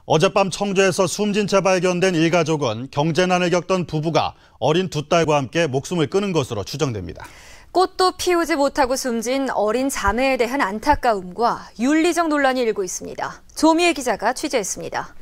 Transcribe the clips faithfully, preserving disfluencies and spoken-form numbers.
어젯밤 청주에서 숨진 채 발견된 일가족은 경제난을 겪던 부부가 어린 두 딸과 함께 목숨을 끊은 것으로 추정됩니다. 꽃도 피우지 못하고 숨진 어린 자매에 대한 안타까움과 윤리적 논란이 일고 있습니다. 조미애 기자가 취재했습니다.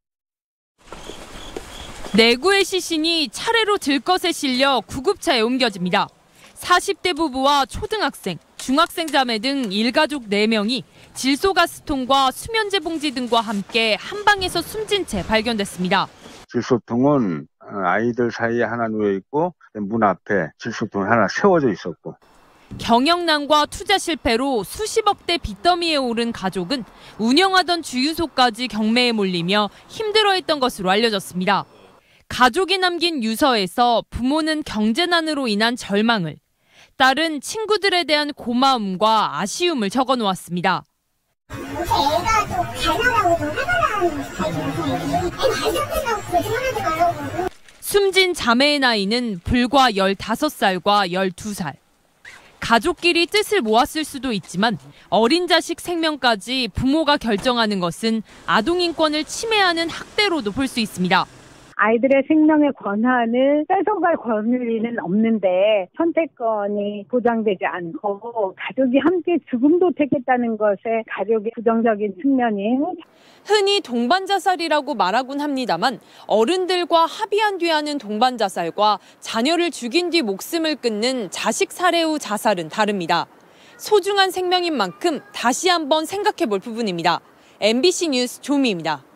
내구의 시신이 차례로 들것에 실려 구급차에 옮겨집니다. 사십 대 부부와 초등학생, 중학생 자매 등 일가족 네 명이 질소가스통과 수면제 봉지 등과 함께 한 방에서 숨진 채 발견됐습니다. 질소통은 아이들 사이에 하나 누워 있고 문 앞에 질소통이 하나 세워져 있었고. 경영난과 투자 실패로 수십억 대 빚더미에 오른 가족은 운영하던 주유소까지 경매에 몰리며 힘들어했던 것으로 알려졌습니다. 가족이 남긴 유서에서 부모는 경제난으로 인한 절망을, 딸은 친구들에 대한 고마움과 아쉬움을 적어놓았습니다. 애가 또 가난하고 좀 화가 나는 스타일이라서 애 말도 안 된다고 거짓말하지 말라고. 숨진 자매의 나이는 불과 열다섯 살과 열두 살. 가족끼리 뜻을 모았을 수도 있지만 어린 자식 생명까지 부모가 결정하는 것은 아동인권을 침해하는 학대로도 볼 수 있습니다. 아이들의 생명의 권한을 뺏어갈 권리는 없는데 선택권이 보장되지 않고 가족이 함께 죽음도 택했다는 것에 가족의 부정적인 측면이. 흔히 동반자살이라고 말하곤 합니다만 어른들과 합의한 뒤 하는 동반자살과 자녀를 죽인 뒤 목숨을 끊는 자식 살해 후 자살은 다릅니다. 소중한 생명인 만큼 다시 한번 생각해 볼 부분입니다. 엠비씨 뉴스 조미입니다.